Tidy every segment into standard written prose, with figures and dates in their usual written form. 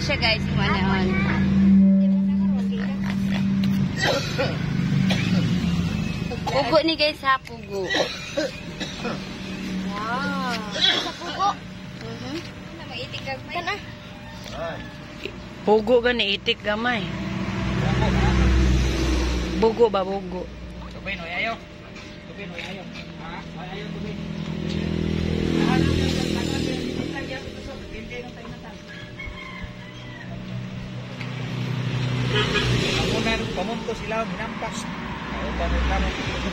siya guys, manaon. Pugo ni guys ha, pugo. Wow. Sa pugo. Maitik gamay na. Pugo gani itik gamay. Bugo ba bugo? Tubin oy ayo. Tubin oy ayo. Ha? Oy ayo tubin. Pamunto sila minampas. Ay pamunto.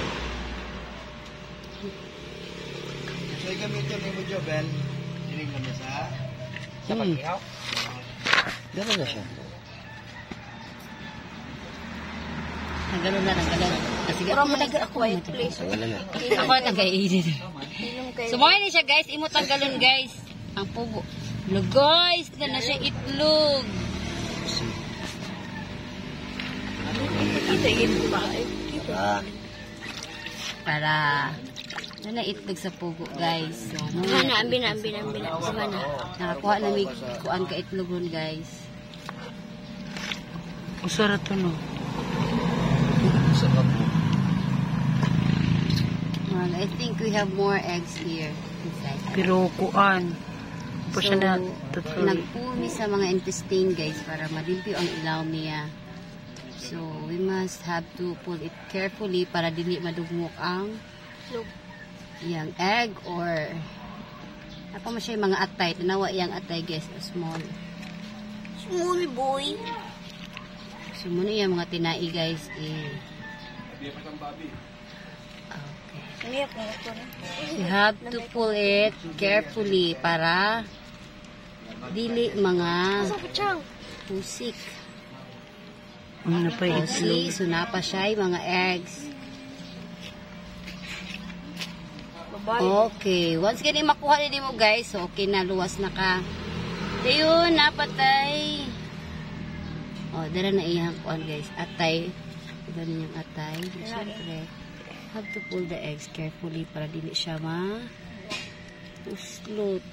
So, gamitin mo yung Jobel. Dinig mo na sa pag-ihaw. Gano'n na siya. Nagano na, nagano. Sige, Pero madagal ako ay place. Wala na. ako na tagay-edit. So, mga ni siya guys, imo tanggalon guys. Ang pugo. Look guys, na siya itlog. Kita yun ba? Ah. Para na itlog sa pugo guys. So, Sana, ambin. Sana. nakakuha na may kuan ka itlogon guys. Usara to no. Sarap mo. Well, I think we have more eggs here inside. Pero kuan. Po siya na tutul. nag-umi sa mga intestine guys para malimpyo ang ilaw niya. So, we must have to pull it carefully para dili madugmok ang yang egg or apa mo siya mga atay. Tanawa yang atay guys, small. Small boy. So, muna yung mga tinai guys eh. Okay. You have to pull it carefully para dili mga pusik. Ano pa itlog? See, so napa siya yung mga eggs. Okay, once ganyan makuha din mo guys, so okay na, luwas na ka. Ayun, napatay. Oh, dala na iyang kuan guys, atay. Ganun yung atay. Siyempre, have to pull the eggs carefully para dili siya uslot.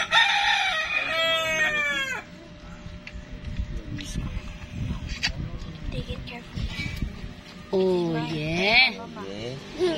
Take it carefully. Oh, yeah. Okay.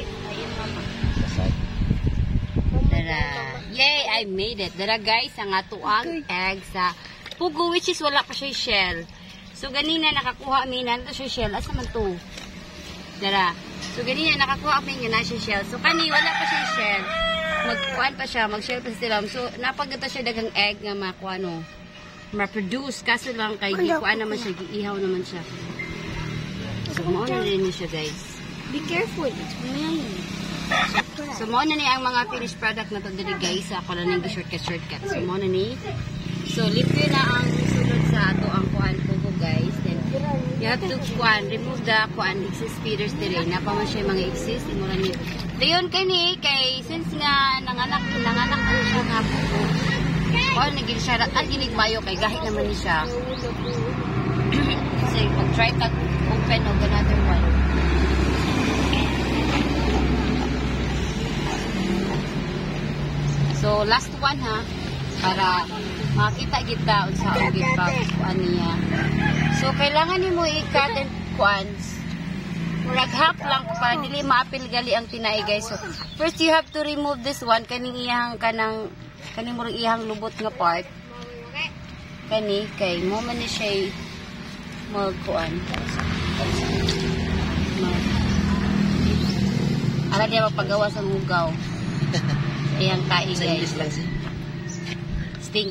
Dara. Yay, I made it. Dara guys, ang atuang egg sa pugo, which is wala pa siya shell. So, ganina nakakuha mi na siya shell. Asa man to? Dara. So, ganina nakakuha mi nga na siya shell. So, kani, wala pa siya shell. Magkuhan pa siya, mag-shell pa siya. So, napagata siya dagang egg nga makuha, no? Ma-produce. Kaso lang kay gikuan naman siya, giihaw naman siya. So, mauna rin niya siya, guys. Be careful. It's mine. So, mauna ni ang mga finished product na to dali, guys. Ako lang yung shortcut. So, mauna ni. So, limpyo na ang sulod sa ato ang kuhan pugo, guys. Then, you have to remove the excess feeders dire. Napaman siya mga excess. Imura ni. Dayon kay since nga nanganak ko siya nga pugo. Kuhan, naging siya, ang ginigmayo kay gahit naman ni siya. Kasi, pag-try tag open o another one. So, last one ha. Para makita kita sa ugit pa kuan niya. So, kailangan nimo i-cut and kuans. Murag half lang para dili maapil gali ang tinai guys. So, first you have to remove this one kaning iyang kaning murag iyang lubot nga part. Kani kay mo man ni siya magkuan. Ara dia magpagawa sa hugaw. Ayan kai guys. Stink.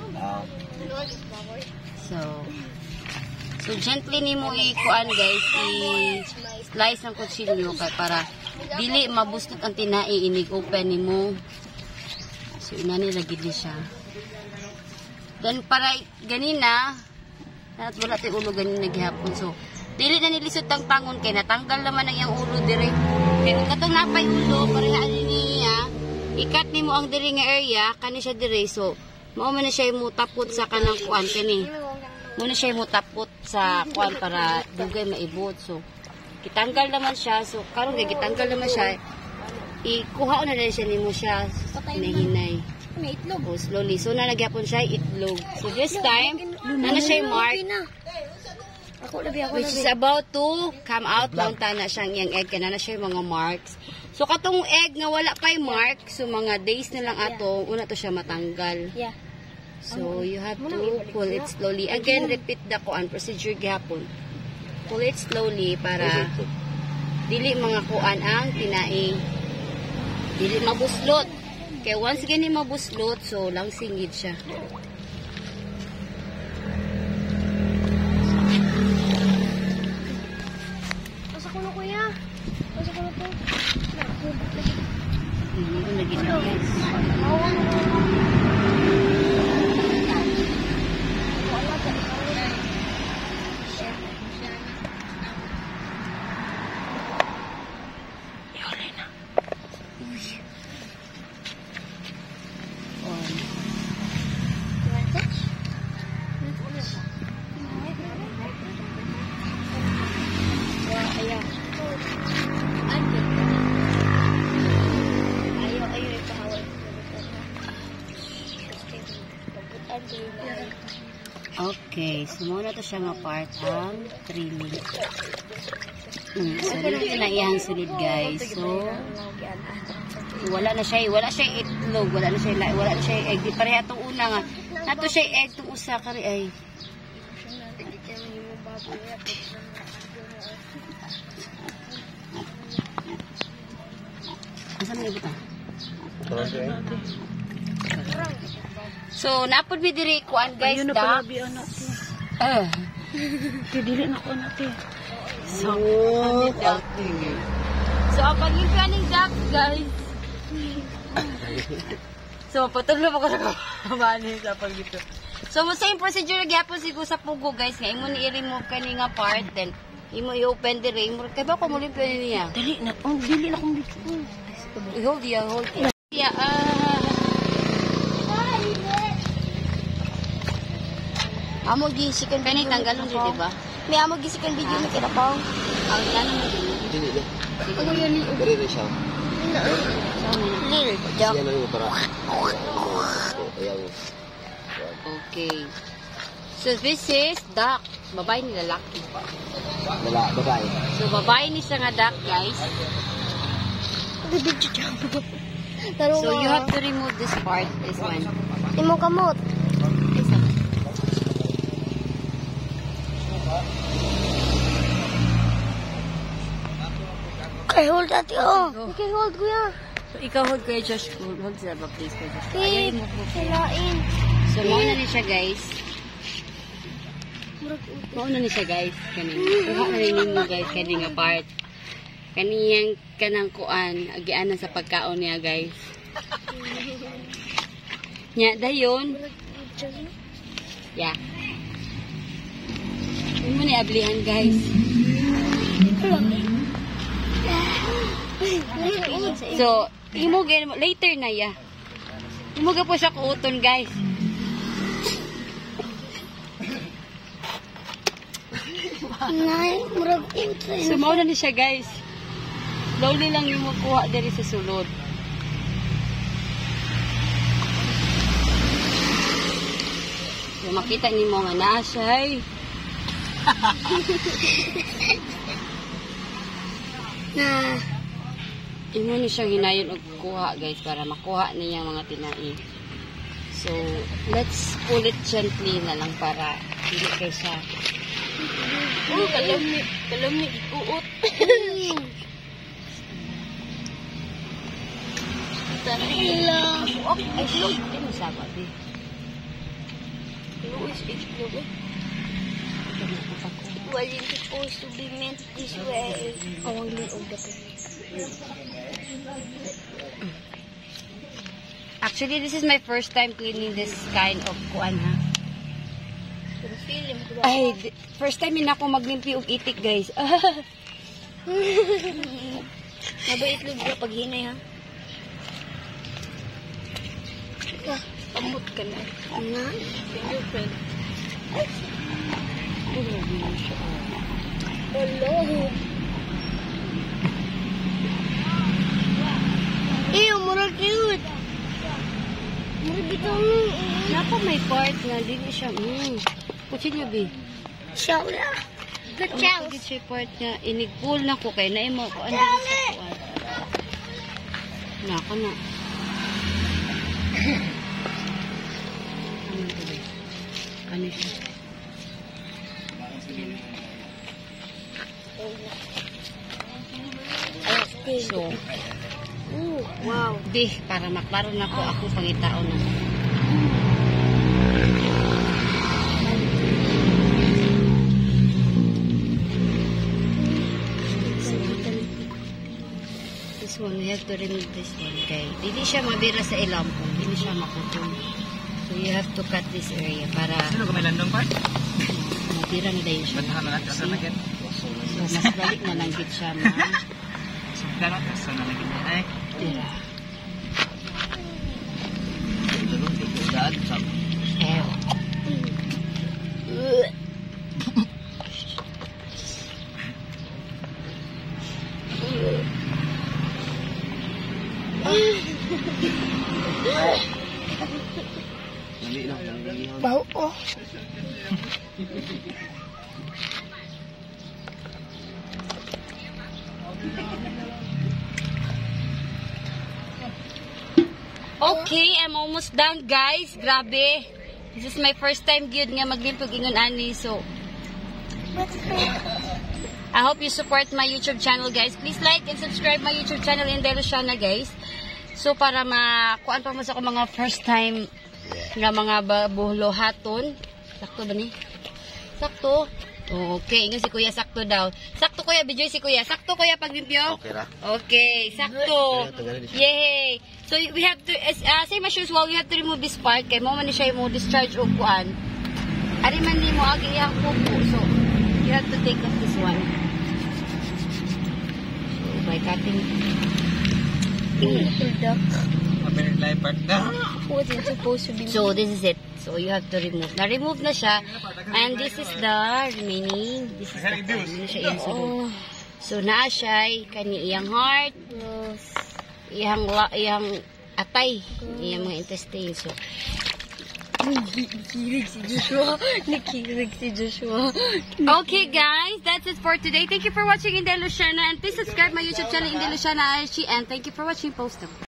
So gently nimo i-kuan guys, i-slice ang kutsilyo kay para dili mabustot ang tinai inig open nimo. So inani lagi di siya. Then para ganina at wala tay ulo ganina gihapon. So dili na nilisod ang tangon kay natanggal naman ang iyang ulo dire. Kay kung katong napay ulo pareha niya, ikat nimo ang diri nga area kani siya dire. So mao man na siya mutapot sa kanang kuan kani. Muna siya mutapot sa kuan para dugay maibot. So kitanggal naman siya. So karon kay kitanggal naman siya, ikuha na rin siya nimo siya hinay. May itlog. O slowly. So na nagyapon siya itlog. So this time Na siya mark. Ako labi. Which is about to come out lang na siyang yung egg. Kana na siya yung mga marks. So, katong egg nga wala pa'y mark. So, mga days na lang ato, una to siya matanggal. Yeah. So, you have to pull it slowly. Again, repeat the kuan procedure gihapon. Pull it slowly para dili mga kuan ang tinaing. Dili mabuslot. Kaya once gani mabuslot, so lang singid siya. Asa ko na kuya? Asa ko na to? Hindi ko lagi na guys. Okay, so muna to siya nga part ang trimming. So, dito na iyang sunod guys. So, wala na siya itlog, wala na siya egg. Di pareha itong una nga. Nato siya egg, itong usa kari ay. Asa mo ibutang? So, napod mi diri kuan guys, Ayun na duck. pala biyo natin. Dili na ko natin. So, ang pag-impya ng duck, guys. So, patuloy mo ko na kamanin sa pag-ito. So, same procedure gyapon siguro sa pugo, guys. Nga, imo ni i-remove kani nga part, then, imo i-open the ring. Kaya ba kung mulimpyo niya? Dili na kong dito. Hold ya. Yeah, amo gisikan kani tanggalon di ba? May amo gisikan video ni kinapaw. Ang ano mo din. Dili na. Ano yun? Dili na siya. Lil. Joke. Yan lang para. Ayaw. Okay. So this is duck. Babae ni lalaki. Babae. So babae ni sa nga duck, guys. So you have to remove this part, this one. Imo kamot. Okay, hold ate, oh. Okay, hold kuya. So ikaw hold kayo, Josh. Hold sila ba, please, kayo, Josh. Ayaw mo po. Kailain. So mauna ni siya, guys. Mauna ni siya, guys. Kuha na rin mo, guys, kaning part. Kaniyang kanang kuan, agianan sa pagkaon niya, guys. Nya, dayon. Yeah. Yun mo ni ablihan, guys. So, imo later na ya. Imo po siya kuuton, guys. Nay, murag utoy. So, mauna ni siya, guys. Slowly lang yung makuha diri sa sulod. So, makita ni mo nga na siya, ay. Na, Imo ni siya hinayon og kuha, guys, para makuha niya mga tinai. So, let's pull it gently na lang para hindi kayo siya. oh, kalam ni ikuot. Ila. Ay, slow. Hindi mo sabat, eh. Luis, itlog eh. Wasn't supposed to be meant this way. Awang liog dapat. Actually, this is my first time cleaning this kind of kuan, ha. Pero feeling ko ba? Ay, first time din ako maglimpi og itik, guys. Mabait itlog ka pag hinay ha. Pamut ka na. Nga. Girlfriend. Hello. Ew, murag cute. Murag bitaw mo. Napa may part nga, dili siya, Kutsilyo, bi. Show na. Good Ano chow. pagit siya part niya, inigpul na ko kay na imo ko. Ano sa kuan? Nako na. Ano ito ba? Ano siya? So, Ooh, wow. di, para maklaro na ko ako pangitaon na. This one, we have to remove this one, okay? Hindi siya mabira sa ilampong. Hindi siya makutong. So, you have to cut this area para Sino ka may landong part? mabira na dahil siya. Bantahan na lang. Kasa na git. So, mas balik na lang gid siya, ma. Gano'n. Kasa na lang git. Ay. Tira. Daan, sam. Ew. Dali lang, dali lang. Bau, oh. Okay, I'm almost done, guys. Grabe. This is my first time gyud nga maglimpog ingon ani. So, I hope you support my YouTube channel, guys. Please like and subscribe my YouTube channel Inday Luciana, guys. So, para makuan pa mo sa ako mga first time nga mga buhlohaton. Sakto ba ni? Sakto. Okay, ingon si Kuya sakto daw. Sakto Kuya, Bijoy si Kuya. Sakto Kuya paglimpyo? Okay ra. Okay, sakto. Yay! So we have to same as usual, we have to remove this part kay mo man ni siya mo discharge og kuan. Ari man ni mo agi iyang kuko. So you have to take off this one. So by cutting Little duck. Mabilis lang yung part na. What is supposed to be? So this is it. So you have to remove. Na-remove na siya. And this is the remaining. This is the part. Ano siya iyang sulod. So naa siya kani iyang heart, iyang atay, iyang mga intestine. So Nakikirig si Joshua. Nakikirig si Joshua. okay guys, that's it for today. Thank you for watching Inday Luciana and please subscribe my YouTube channel Inday Luciana Archie and thank you for watching Post.